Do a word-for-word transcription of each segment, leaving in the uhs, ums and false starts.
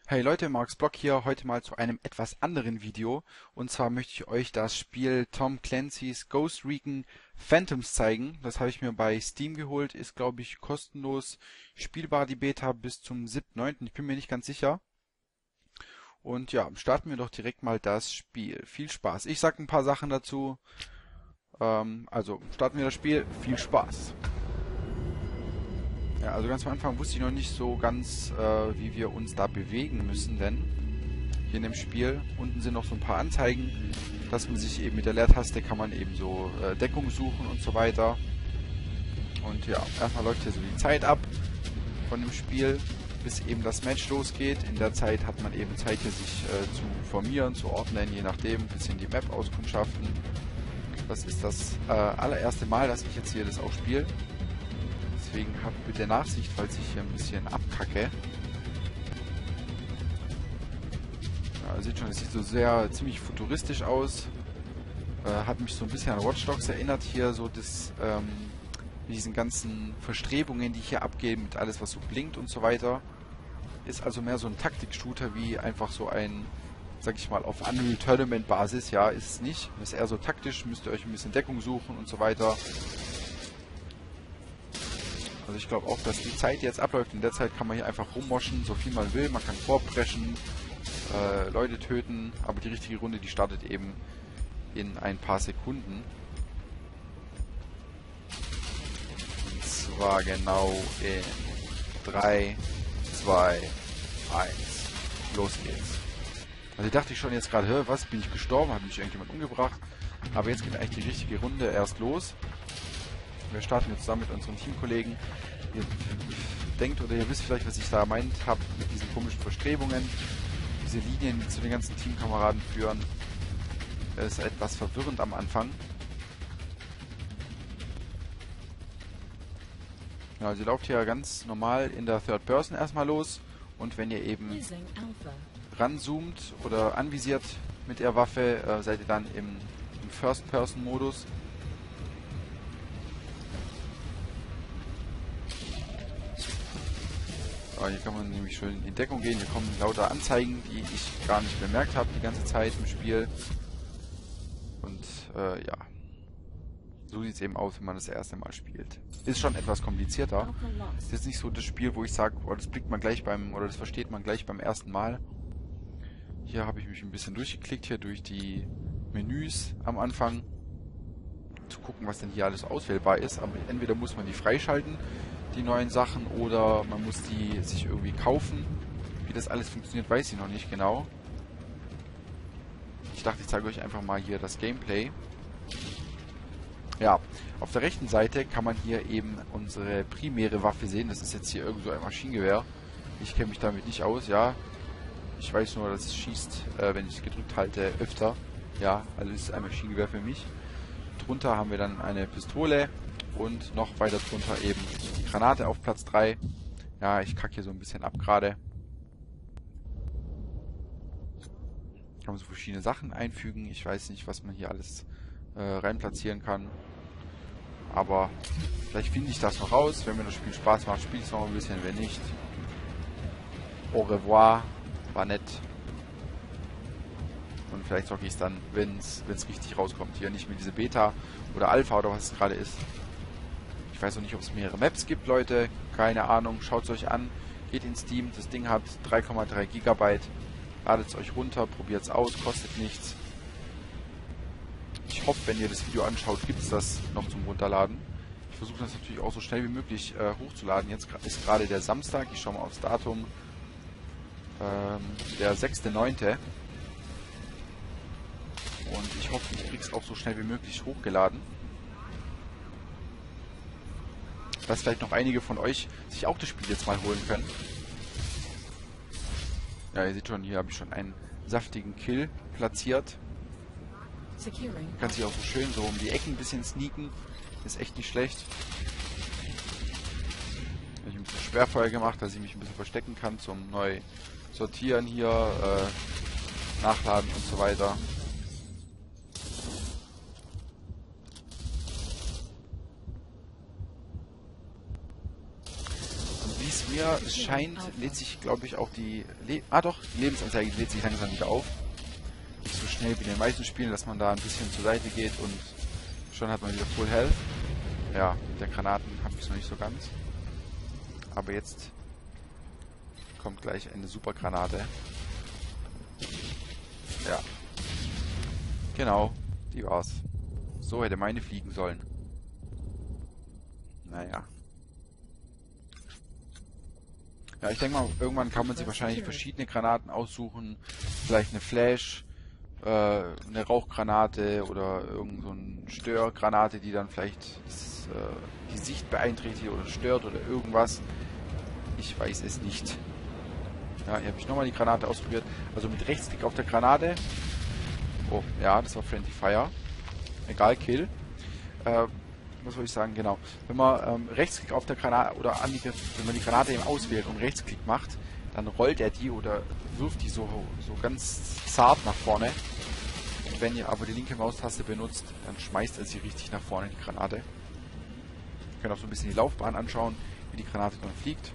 Hey Leute, Marks Blog hier, heute mal zu einem etwas anderen Video. Und zwar möchte ich euch das Spiel Tom Clancy's Ghost Recon Phantoms zeigen. Das habe ich mir bei Steam geholt, ist glaube ich kostenlos spielbar, die Beta bis zum siebten neunten Ich bin mir nicht ganz sicher. Und ja, starten wir doch direkt mal das Spiel. Viel Spaß. Ich sag ein paar Sachen dazu. Ähm, also starten wir das Spiel. Viel Spaß. Ja, also ganz am Anfang wusste ich noch nicht so ganz, äh, wie wir uns da bewegen müssen, denn hier in dem Spiel unten sind noch so ein paar Anzeigen, dass man sich eben mit der Leertaste kann man eben so äh, Deckung suchen und so weiter. Und ja, erstmal läuft hier so die Zeit ab von dem Spiel, bis eben das Match losgeht. In der Zeit hat man eben Zeit hier sich äh, zu formieren, zu ordnen, je nachdem, ein bisschen die Map auskundschaften. Das ist das äh, allererste Mal, dass ich jetzt hier das auch spiele. Deswegen habt bitte Nachsicht, falls ich hier ein bisschen abkacke. Ja, ihr seht schon, es sieht so sehr ziemlich futuristisch aus. Äh, hat mich so ein bisschen an Watch Dogs erinnert hier, so das, ähm, mit diesen ganzen Verstrebungen, die hier abgehen, mit alles, was so blinkt und so weiter. Ist also mehr so ein Taktik-Shooter wie einfach so ein, sag ich mal, auf Unreal Tournament Basis. Ja, ist es nicht. Ist eher so taktisch, müsst ihr euch ein bisschen Deckung suchen und so weiter. Also ich glaube auch, dass die Zeit jetzt abläuft. In der Zeit kann man hier einfach rummoschen, so viel man will. Man kann vorpreschen, äh, Leute töten. Aber die richtige Runde, die startet eben in ein paar Sekunden. Und zwar genau in drei, zwei, eins. Los geht's. Also ich dachte ich schon jetzt gerade, was, bin ich gestorben? Hat mich irgendjemand umgebracht? Aber jetzt geht eigentlich die richtige Runde erst los. Wir starten jetzt zusammen mit unseren Teamkollegen. Ihr denkt oder ihr wisst vielleicht, was ich da meint habe mit diesen komischen Verstrebungen. Diese Linien, die zu den ganzen Teamkameraden führen. Das ist etwas verwirrend am Anfang. Ja, also ihr lauft hier ganz normal in der Third Person erstmal los. Und wenn ihr eben ranzoomt oder anvisiert mit der Waffe, äh, seid ihr dann im, im First-Person-Modus. Hier kann man nämlich schön in Deckung gehen. Hier kommen lauter Anzeigen, die ich gar nicht bemerkt habe die ganze Zeit im Spiel. Und äh, ja, so sieht es eben aus, wenn man das erste Mal spielt. Ist schon etwas komplizierter. Ist jetzt nicht so das Spiel, wo ich sage, oh, das blickt man gleich beim, oder das versteht man gleich beim ersten Mal. Hier habe ich mich ein bisschen durchgeklickt, hier durch die Menüs am Anfang. Zu gucken, was denn hier alles auswählbar ist. Aber entweder muss man die freischalten, die neuen Sachen, oder man muss die sich irgendwie kaufen. Wie das alles funktioniert, weiß ich noch nicht genau. Ich dachte, ich zeige euch einfach mal hier das Gameplay. Ja, auf der rechten Seite kann man hier eben unsere primäre Waffe sehen. Das ist jetzt hier irgend so ein Maschinengewehr. Ich kenne mich damit nicht aus, ja. Ich weiß nur, dass es schießt, äh, wenn ich es gedrückt halte, öfter. Ja, also ist ein Maschinengewehr für mich. Drunter haben wir dann eine Pistole. Und noch weiter drunter eben die Granate auf Platz drei. Ja, ich kacke hier so ein bisschen ab gerade. Kann man so verschiedene Sachen einfügen. Ich weiß nicht, was man hier alles äh, rein platzieren kann. Aber vielleicht finde ich das noch raus. Wenn mir das Spiel Spaß macht, spiele ich es noch ein bisschen. Wenn nicht, au revoir. War nett. Und vielleicht zocke ich es dann, wenn es richtig rauskommt. Hier nicht mit diese Beta oder Alpha oder was es gerade ist. Ich weiß noch nicht, ob es mehrere Maps gibt, Leute. Keine Ahnung. Schaut es euch an. Geht in Steam. Das Ding hat drei Komma drei Gigabyte. Ladet es euch runter. Probiert es aus. Kostet nichts. Ich hoffe, wenn ihr das Video anschaut, gibt es das noch zum Runterladen. Ich versuche das natürlich auch so schnell wie möglich äh, hochzuladen. Jetzt ist gerade der Samstag. Ich schaue mal aufs Datum. Ähm, der sechste neunte Und ich hoffe, ich kriege es auch so schnell wie möglich hochgeladen. Dass vielleicht noch einige von euch sich auch das Spiel jetzt mal holen können. Ja, ihr seht schon, hier habe ich schon einen saftigen Kill platziert. Kann sich auch so schön so um die Ecken ein bisschen sneaken. Ist echt nicht schlecht. Habe ich ein bisschen Schwerfeuer gemacht, dass ich mich ein bisschen verstecken kann zum neu sortieren hier, äh, nachladen und so weiter. mir scheint, lädt sich, glaube ich, auch die... Le ah doch, die Lebensanzeige lädt sich langsam wieder auf. Nicht so schnell wie in den meisten Spielen, dass man da ein bisschen zur Seite geht und schon hat man wieder Full Health. Ja, mit der Granaten habe ich es noch nicht so ganz. Aber jetzt kommt gleich eine super Granate. Ja. Genau, die war's. So hätte meine fliegen sollen. Naja. Ja, ich denke mal, irgendwann kann man sich wahrscheinlich verschiedene Granaten aussuchen. Vielleicht eine Flash, äh, eine Rauchgranate oder irgend so eine Störgranate, die dann vielleicht das, äh, die Sicht beeinträchtigt oder stört oder irgendwas. Ich weiß es nicht. Ja, hier habe ich nochmal die Granate ausprobiert. Also mit Rechtsklick auf der Granate. Oh, ja, das war Friendly Fire. Egal, Kill. Äh, was soll ich sagen? Genau. Wenn man ähm, Rechtsklick auf der Granate oder an die, wenn man die Granate eben auswählt und Rechtsklick macht, dann rollt er die oder wirft die so, so ganz zart nach vorne. Und wenn ihr aber die linke Maustaste benutzt, dann schmeißt er sie richtig nach vorne, die Granate. Ihr könnt auch so ein bisschen die Laufbahn anschauen, wie die Granate dann fliegt.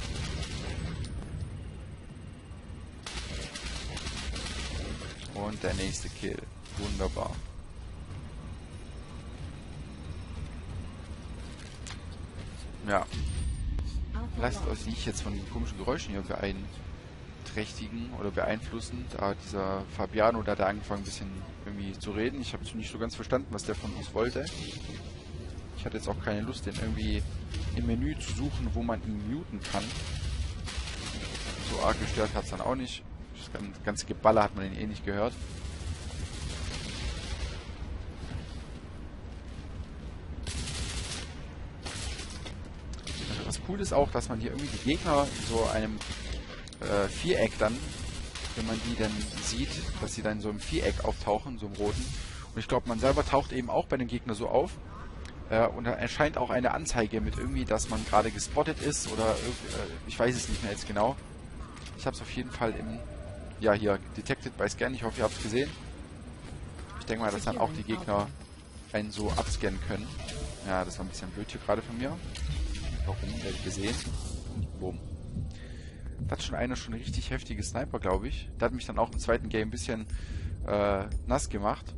Und der nächste Kill. Wunderbar. Ja. Lasst euch nicht jetzt von den komischen Geräuschen hier beeinträchtigen oder beeinflussen. Da dieser Fabiano, da hat er angefangen ein bisschen irgendwie zu reden. Ich habe nicht so ganz verstanden, was der von uns wollte. Ich hatte jetzt auch keine Lust, den irgendwie im Menü zu suchen, wo man ihn muten kann. So arg gestört hat es dann auch nicht. Das ganze Geballer hat man ihn eh nicht gehört. Also was cool ist auch, dass man hier irgendwie die Gegner in so einem äh, Viereck dann, wenn man die dann sieht, dass sie dann in so einem Viereck auftauchen, so einem roten. Und ich glaube, man selber taucht eben auch bei den Gegnern so auf. Äh, und da erscheint auch eine Anzeige mit irgendwie, dass man gerade gespottet ist oder äh, ich weiß es nicht mehr jetzt genau. Ich habe es auf jeden Fall im Ja, hier, Detected by Scan. Ich hoffe, ihr habt es gesehen. Ich denke mal, dass dann auch die Gegner einen so abscannen können. Ja, das war ein bisschen blöd hier gerade von mir. Warum? Werde ich gesehen. Boom. Da hat schon einer schon eine richtig heftige Sniper, glaube ich. Der hat mich dann auch im zweiten Game ein bisschen äh, nass gemacht.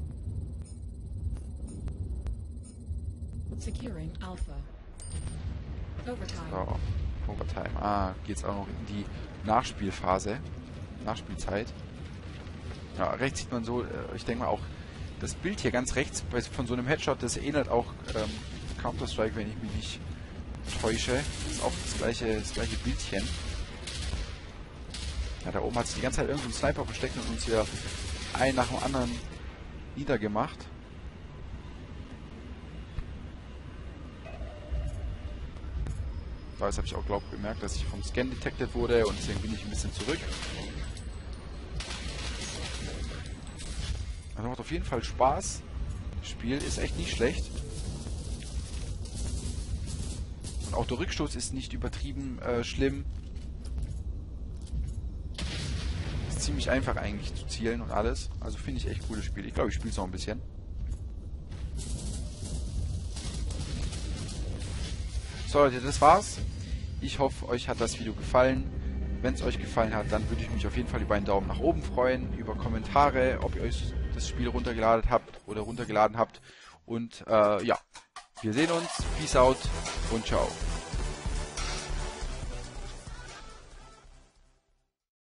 Securing Alpha. Overtime. So, Overtime. Ah, geht's auch noch in die Nachspielphase. Nachspielzeit. Ja, rechts sieht man so, ich denke mal auch, das Bild hier ganz rechts von so einem Headshot, das ähnelt auch ähm, Counter-Strike, wenn ich mich nicht täusche. Das ist auch das gleiche, das gleiche Bildchen. Ja, da oben hat sich die ganze Zeit irgendein Sniper versteckt und uns hier einen nach dem anderen niedergemacht. Da habe ich auch, glaube ich, bemerkt, dass ich vom Scan detected wurde und deswegen bin ich ein bisschen zurück. Also macht auf jeden Fall Spaß. Das Spiel ist echt nicht schlecht. Und auch der Rückstoß ist nicht übertrieben äh, schlimm. Ist ziemlich einfach eigentlich zu zielen und alles. Also finde ich echt cooles Spiel. Ich glaube, ich spiele es noch ein bisschen. So Leute, das war's. Ich hoffe, euch hat das Video gefallen. Wenn es euch gefallen hat, dann würde ich mich auf jeden Fall über einen Daumen nach oben freuen, über Kommentare, ob ihr euch das Spiel runtergeladen habt oder runtergeladen habt. Und äh, ja, wir sehen uns. Peace out und ciao.